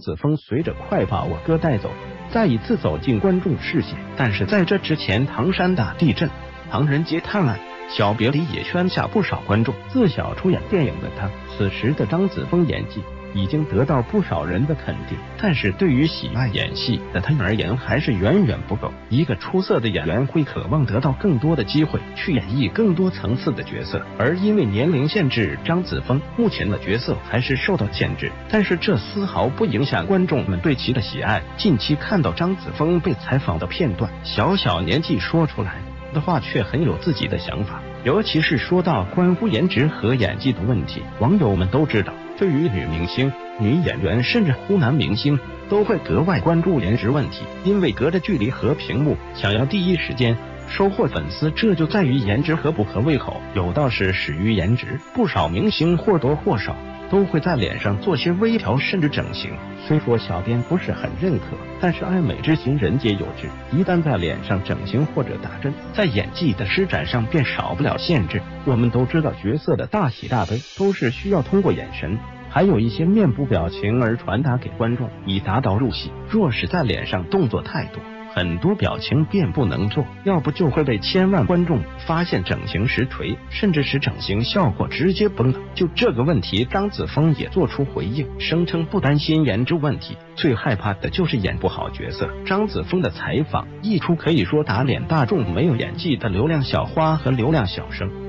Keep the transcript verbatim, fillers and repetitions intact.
子枫随着快把我哥带走，再一次走进观众视线。但是在这之前，唐山大地震、唐人街探案、小别离也圈下不少观众。自小出演电影的他，此时的张子枫演技已经得到不少人的肯定，但是对于喜爱演戏的他而言还是远远不够。一个出色的演员会渴望得到更多的机会去演绎更多层次的角色，而因为年龄限制，张子枫目前的角色还是受到限制，但是这丝毫不影响观众们对其的喜爱。近期看到张子枫被采访的片段，小小年纪说出来的话却很有自己的想法，尤其是说到关乎颜值和演技的问题。网友们都知道，对于女明星、女演员甚至乎男明星，都会格外关注颜值问题，因为隔着距离和屏幕，想要第一时间收获粉丝，这就在于颜值合不合胃口，有道是始于颜值。不少明星或多或少都会在脸上做些微调甚至整形，虽说小编不是很认可，但是爱美之心人皆有之，一旦在脸上整形或者打针，在演技的施展上便少不了限制。我们都知道角色的大喜大悲都是需要通过眼神还有一些面部表情而传达给观众，以达到入戏。若是在脸上动作太多，很多表情便不能做，要不就会被千万观众发现整形实锤，甚至使整形效果直接崩了。就这个问题，张子枫也做出回应，声称不担心颜值问题，最害怕的就是演不好角色。张子枫的采访一出，可以说打脸大众没有演技的流量小花和流量小生。